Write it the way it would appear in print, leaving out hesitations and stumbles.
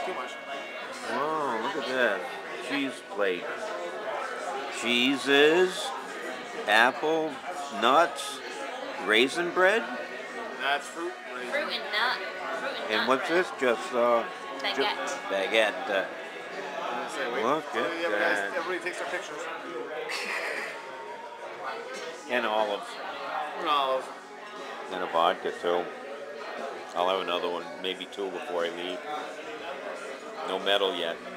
too much. Oh, look at that. Cheese plate. Cheeses, apple, nuts, raisin bread. That's fruit. Raisin. Fruit and nut. Fruit and And nut what's bread. this? Just Baguette. baguette. Look at that. Everybody takes their pictures. And olives. And olives. And a vodka too. I'll have another one, maybe two before I leave. No medal yet.